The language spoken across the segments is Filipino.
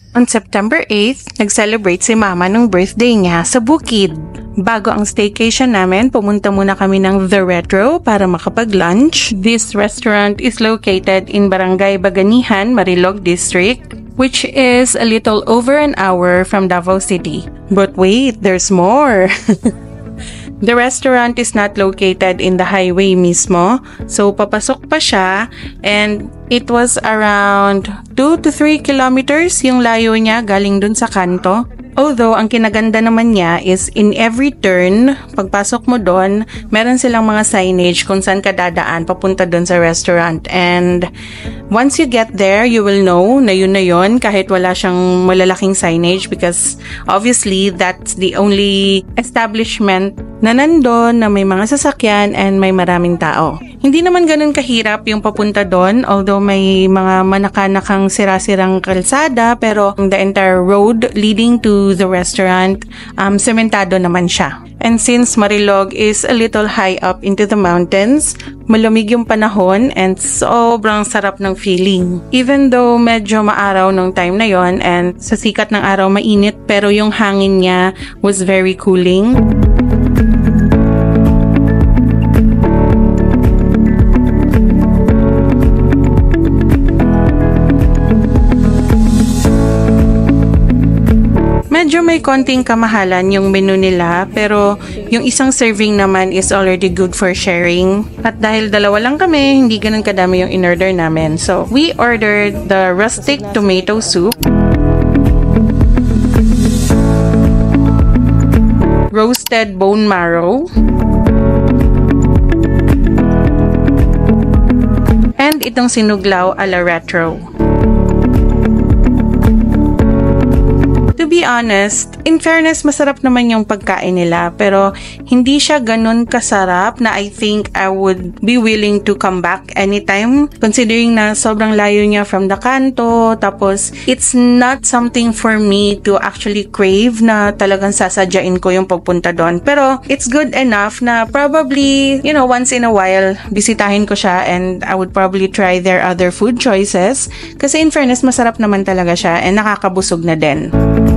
On September 8th, nag-celebrate si Mama ng birthday niya sa Bukid. Bago ang staycation namin, pumunta muna kami ng The Retro para makapag-lunch. This restaurant is located in Barangay Baganihan, Marilog District, which is a little over an hour from Davao City. But wait, there's more! The restaurant is not located in the highway mismo, so papasok pa siya, and it was around 2 to 3 kilometers yung layo niya galing dun sa kanto. Although, ang kinaganda naman niya is in every turn, pagpasok mo doon, meron silang mga signage kung saan ka dadaan papunta doon sa restaurant. And once you get there, you will know na yun kahit wala siyang malalaking signage because obviously that's the only establishment na nandun na may mga sasakyan and may maraming tao. Hindi naman ganun kahirap yung papunta doon, although may mga manakanakang sira-sirang kalsada, pero the entire road leading to the restaurant, sementado naman siya. And since Marilog is a little high up into the mountains, malamig yung panahon and sobrang sarap ng feeling. Even though medyo maaraw nung time na yon and sa sikat ng araw mainit, pero yung hangin niya was very cooling. Medyo may konting kamahalan yung menu nila, pero yung isang serving naman is already good for sharing. At dahil dalawa lang kami, hindi ganun kadami yung in-order namin. So, we ordered the rustic tomato soup, roasted bone marrow, and itong sinuglaw a la retro. To be honest, in fairness, masarap naman yung pagkain nila, pero hindi siya ganun kasarap na I think I would be willing to come back anytime, considering na sobrang layo niya from the kanto, tapos it's not something for me to actually crave na talagang sasadyain ko yung pagpunta doon. Pero it's good enough na probably, once in a while, bisitahin ko siya and I would probably try their other food choices kasi in fairness, masarap naman talaga siya and nakakabusog na din.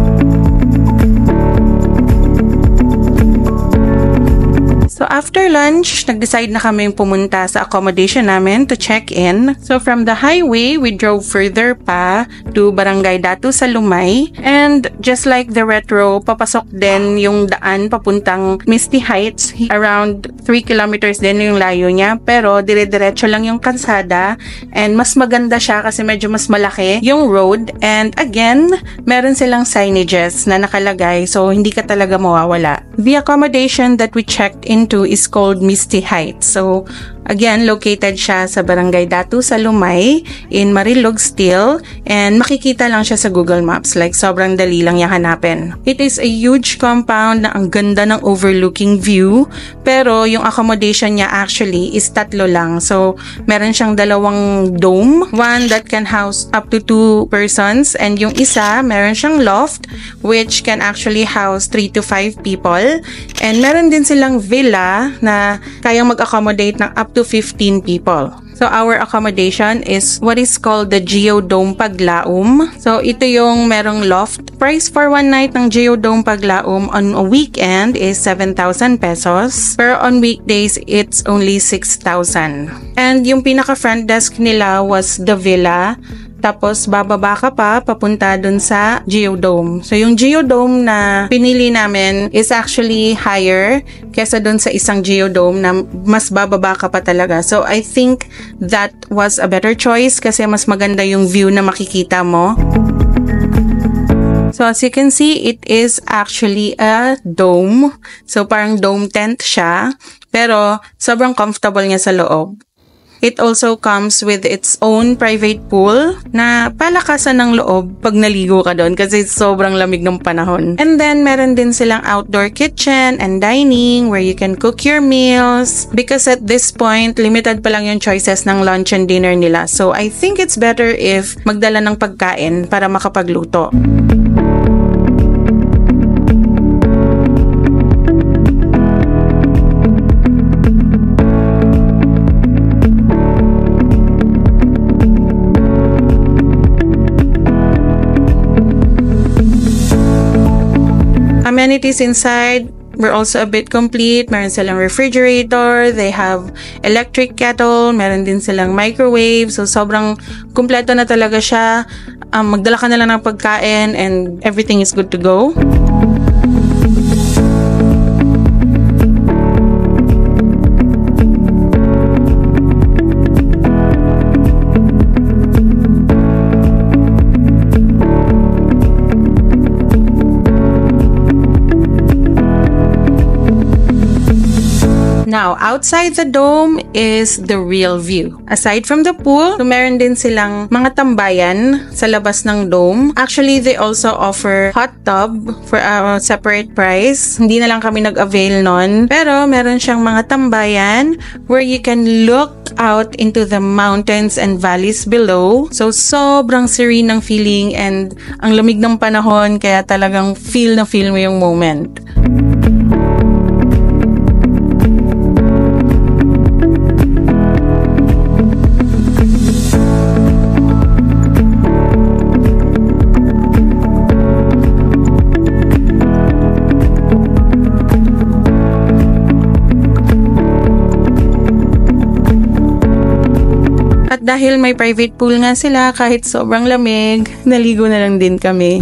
So after lunch, nag-decide na kami pumunta sa accommodation namin to check in. So from the highway, we drove further pa to Barangay Datu sa Lumay. And just like the retro, papasok din yung daan papuntang Misty Heights. Around 3 kilometers din yung layo niya. Pero dire-diretso lang yung kalsada. And mas maganda siya kasi medyo mas malaki yung road. And again, meron silang signages na nakalagay. So hindi ka talaga mawawala. The accommodation that we checked into is called Misty Heights. So, again, located siya sa Barangay Datu sa Lumay in Marilog still, and makikita lang siya sa Google Maps. Like, sobrang dali lang niya hanapin. It is a huge compound na ang ganda ng overlooking view, pero yung accommodation niya actually is 3 lang. So, meron siyang 2 dome, one that can house up to 2 persons, and yung isa, meron siyang loft, which can actually house 3 to 5 people, and meron din silang villa na kayang mag-accommodate ng up to 15 people. So, our accommodation is what is called the Geodome Paglaum. So, ito yung merong loft. Price for one night ng Geodome Paglaum on a weekend is 7,000 pesos. Pero on weekdays, it's only 6,000. And yung pinaka-front desk nila was the villa. Tapos, bababa ka pa, papunta dun sa Geodome. So, yung Geodome na pinili namin is actually higher kesa dun sa isang Geodome na mas bababa ka pa talaga. So, I think that was a better choice kasi mas maganda yung view na makikita mo. So, as you can see, it is actually a dome. So, parang dome tent siya. Pero, sobrang comfortable niya sa loob. It also comes with its own private pool na palakasan ng loob pag naligo ka doon kasi sobrang lamig ng panahon. And then, meron din silang outdoor kitchen and dining where you can cook your meals because at this point, limited pa lang yung choices ng lunch and dinner nila. So, I think it's better if magdala ng pagkain para makapagluto. amenities inside were also a bit complete. Meron silang refrigerator, they have electric kettle, meron din silang microwave. So, sobrang kumpleto na talaga siya. Magdala ka na lang ng pagkain and everything is good to go. Now, outside the dome is the real view. Aside from the pool, meron din silang mga tambayan sa labas ng dome. Actually, they also offer hot tub for a separate price. Hindi na lang kami nag-avail nun. Pero meron siyang mga tambayan where you can look out into the mountains and valleys below. So, sobrang serene ng feeling and ang lamig ng panahon kaya talagang feel mo yung moment. Dahil may private pool nga sila, kahit sobrang lamig, naligo na lang din kami.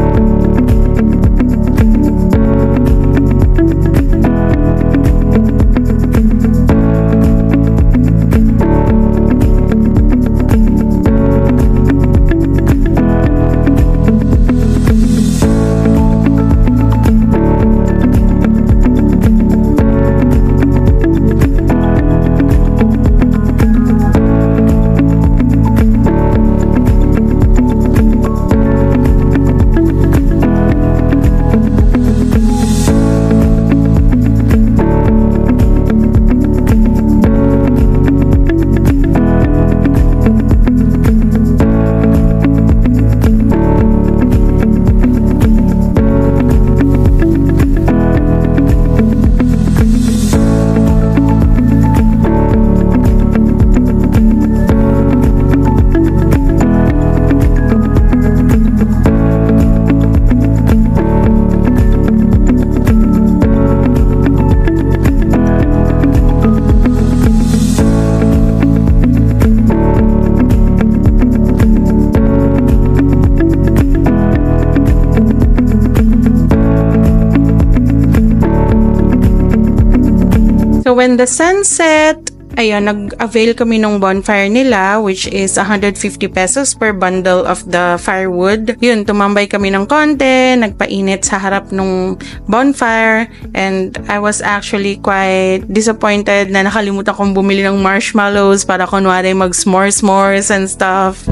So when the sun set, ayun, nag-avail kami ng bonfire nila, which is 150 pesos per bundle of the firewood. Yun, tumambay kami ng konti, nagpainit sa harap ng bonfire, and I was actually quite disappointed na nakalimutan kong bumili ng marshmallows para kunwari mag-s'mores and stuff.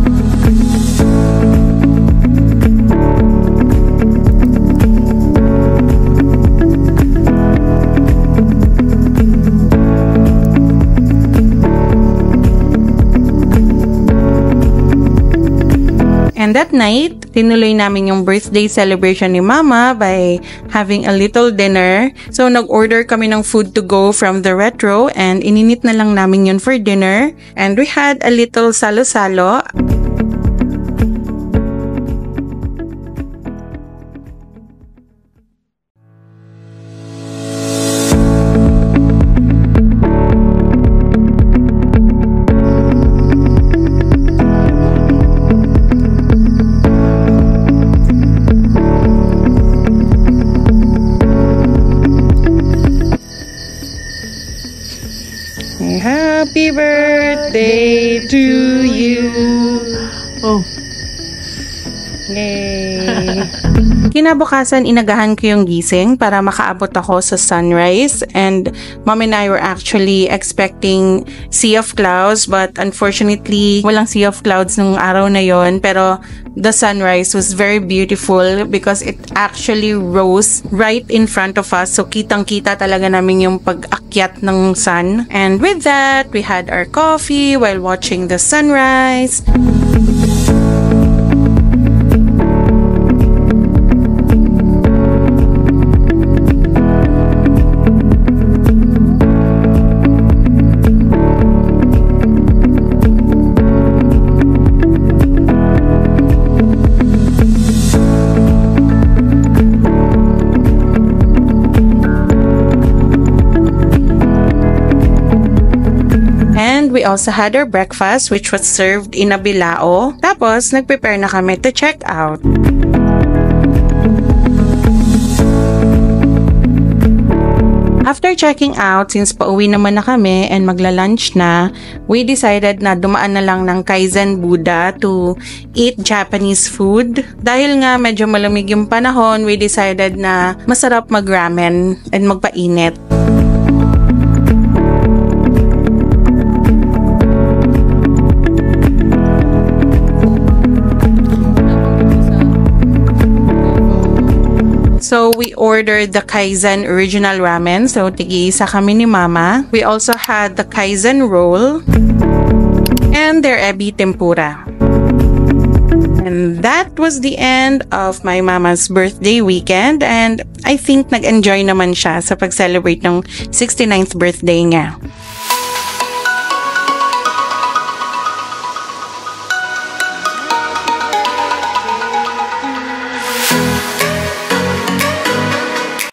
And that night, tinuloy namin yung birthday celebration ni Mama by having a little dinner. So, nag-order kami ng food to go from the Retro and ininit na lang namin yun for dinner. And we had a little salo-salo. Happy birthday to you. Oh. Yay. Kinabukasan, inagahan ko yung gising para makaabot ako sa sunrise, and Mom and I were actually expecting sea of clouds, but unfortunately, walang sea of clouds nung araw na yon. Pero the sunrise was very beautiful because it actually rose right in front of us. So kitang-kita talaga namin yung pag-akyat ng sun. And with that, we had our coffee while watching the sunrise. we also had our breakfast which was served in a bilao. Tapos, nag-prepare na kami to check out. After checking out, since pauwi naman na kami and magla-lunch na, we decided na dumaan na lang ng Kaizen Buddha to eat Japanese food. Dahil nga medyo malamig yung panahon, we decided na masarap mag-ramen and magpainit. So, we ordered the Kaizen original ramen. So, tig-isa kami ni Mama. We also had the Kaizen roll and their ebi tempura. And that was the end of my mama's birthday weekend. And I think nag-enjoy naman siya sa pag-celebrate ng 69th birthday niya.